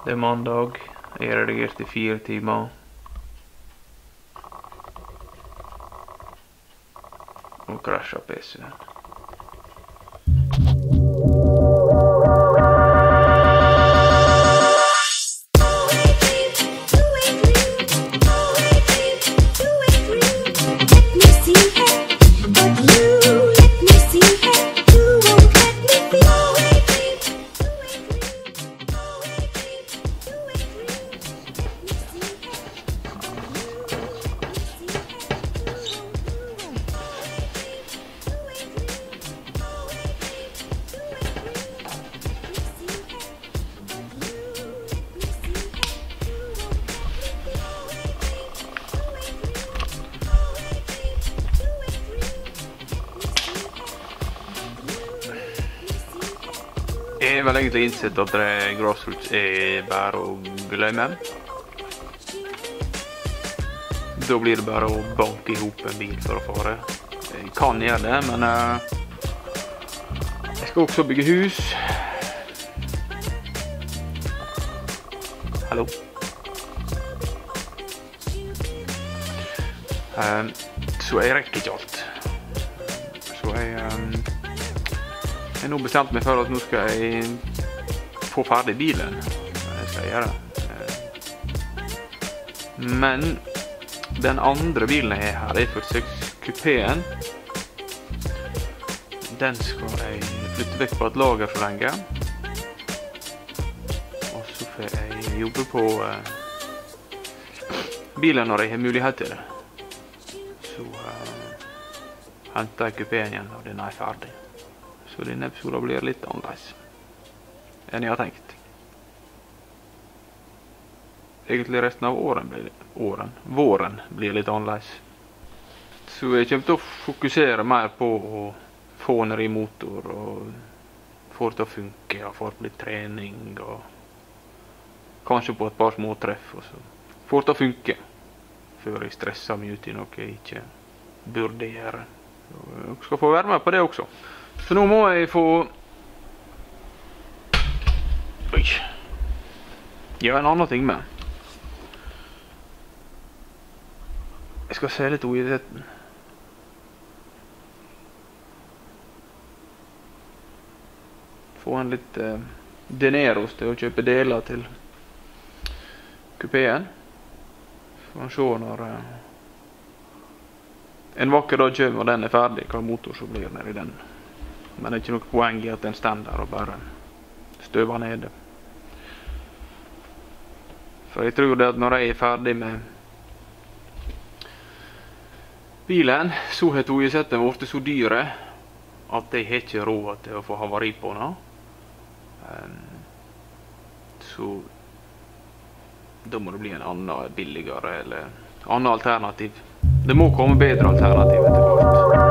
Det er mandag. Jeg redigerte i 4 timer. Og krasjer PC-en. Jeg har vel egentlig innsett at Grassroots er bare å glemme. Da blir det bare å banke ihop en bil for å fare. Jeg kan gjøre det, men jeg skal også bygge hus. Hallo. Så jeg rekker ikke alt. Så jeg har nå bestemt meg for at nå skal jeg få ferdig bilen. Det skal jeg gjøre. Men den andre bilen jeg har her, E46'en. Den skal jeg flytte vekk på et lager så lenge. Og så får jeg jobbe på bilen når jeg har mulighet til det. Så henter jeg kupéen igjen når den er ferdig. Så denne episoden blir litt annerledes enn jeg har tenkt. Egentlig resten av våren blir litt annerledes. Så jeg kommer til å fokusere mer på å få ned i motor og få det til å funke og få litt trening og kanskje på et par små treff og så få det til å funke før jeg stresser meg ut i noe jeg ikke burde gjøre. Så jeg skal få være med på det også. Så nå må jeg få gjøre en annen ting med. Jeg skal se litt ojedigheten. Få en litt dineros til å kjøpe deler til kupéen. Så kan se når en vakker dag kommer og den er ferdig, hva motor så blir nede i den. Men det er ikke noe poeng i at den stender der og bare støver nede. For jeg tror det at når jeg er ferdig med bilen, så har togjsetten vært så dyre at jeg har ikke råd til å få havari på den. Så da må det bli en annen billigere eller annen alternativ. Det må komme bedre alternativ etter hvert.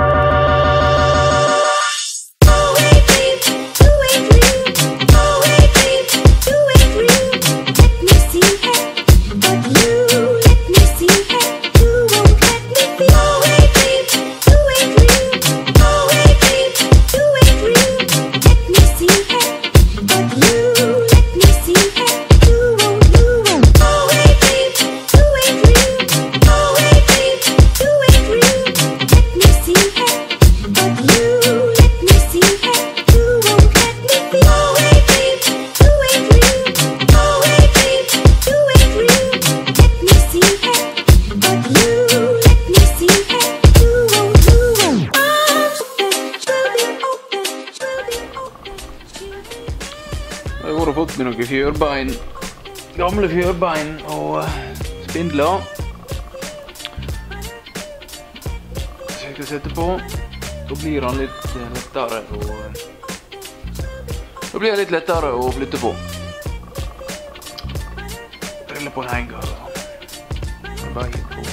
Jeg har fått med noen fjørbein, gamle fjørbein og spindler. Så jeg skal sette på. Da blir han litt lettere å flytte på. Drille på en henger. Bare hitt på.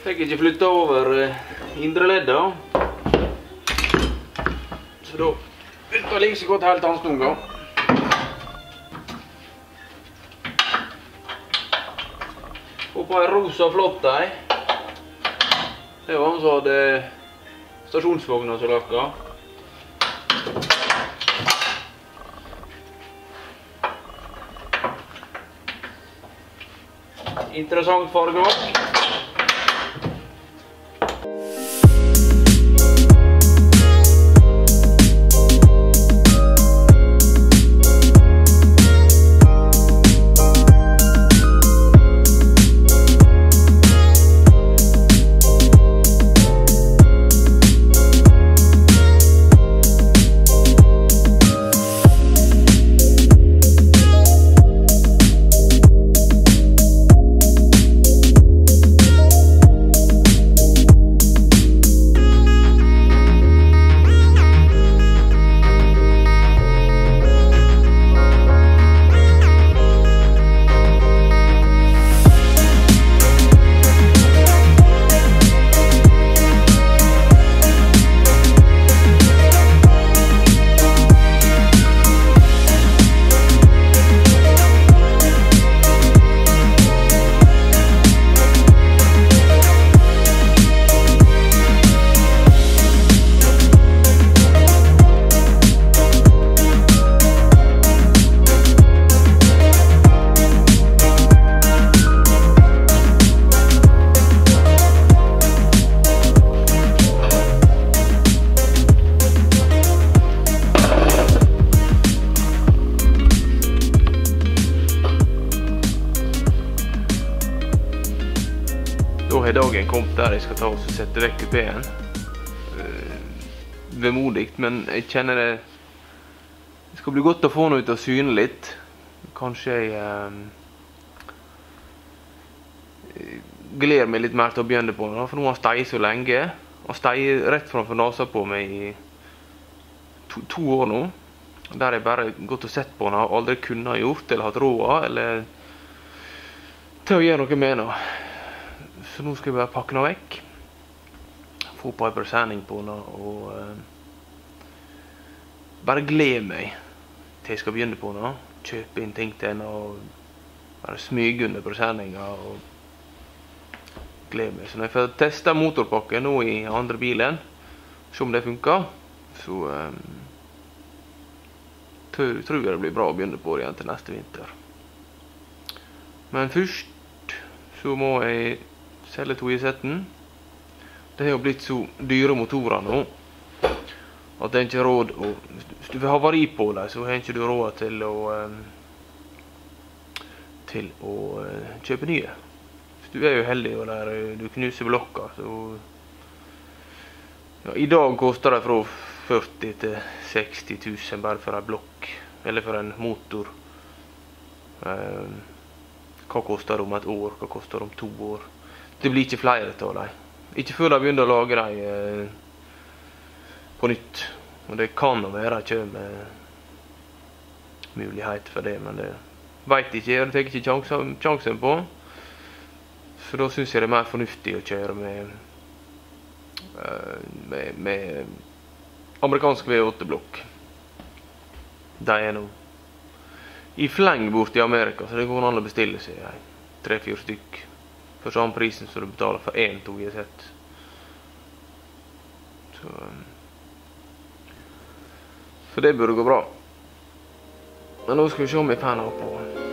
Fikk ikke flyttet over indre ledda. Så da bytta jeg like så godt helt anstunga. Hoppa en rosa flott ei. Det var han som hadde stasjonsvogna som lakka. Interessant fargevalg. Da har dagen kommet der jeg skal ta og sette vekk kupéen. Vemodigt, men jeg kjenner det skal bli godt å få noe ut og syne litt. Kanskje jeg gleder meg litt mer til å begynne på den, for nå har jeg steiet så lenge. Og steiet rett framfor nasa på meg i to år nå. Der jeg bare gått og sett på den og aldri kunne ha gjort, eller hatt råd, eller til å gjøre noe med den. Så nå skal jeg bare pakke den vekk. Få på en presenning på den og bare glede meg til jeg skal begynne på den. Kjøpe inn ting til den og bare smyge under presenninga og glede meg. Så når jeg får teste motorpakken nå i andre bilen, se om det funker, så tror jeg det blir bra å begynne på det igjen til neste vinter. Men først så må jeg selge 2i-setten. Det har jo blitt så dyre motorer nå, at det er ikke råd å... Hvis du vil ha vari på deg, så har ikke du råd til å kjøpe nye. Hvis du er jo heldig og der du knuser blokka, så... Ja, i dag koster det fra 40 til 60 000 bare for en blokk, eller for en motor. Hva koster det om et år? Hva koster det om 2 år? Det blir ikke flere av dem. Ikke før de begynner å lage dem på nytt. Og det kan være at jeg kommer mulighet for det, men det vet ikke jeg. Det tar ikke sjansen på. Så da synes jeg det er mer fornuftig å kjøre med amerikansk V8-blokk. De er nå i fleng bort i Amerika, så det går an å bestille seg 3-4 stykk for samme prisen som du betaler for 1 2i-sett. Så det burde gå bra. Men nå skal vi se om jeg får noe på.